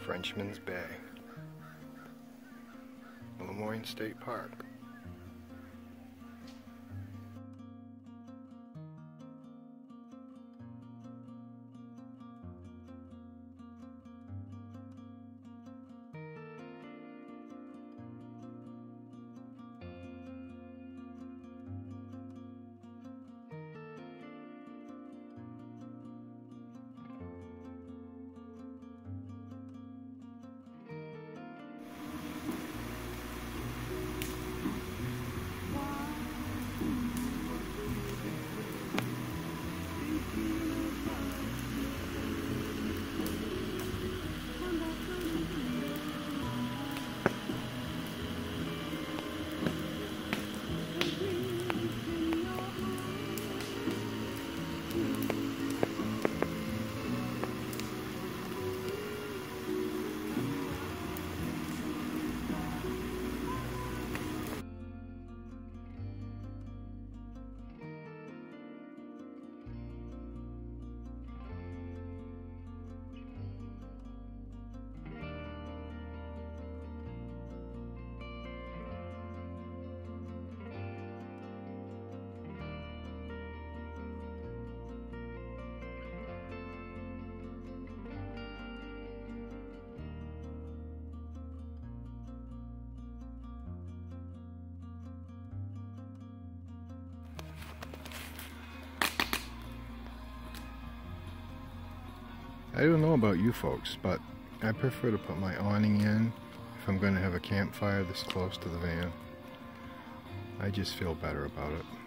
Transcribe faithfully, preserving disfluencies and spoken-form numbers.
Frenchman's Bay, Lemoyne State Park. I don't know about you folks, but I prefer to put my awning in if I'm going to have a campfire this close to the van. I just feel better about it.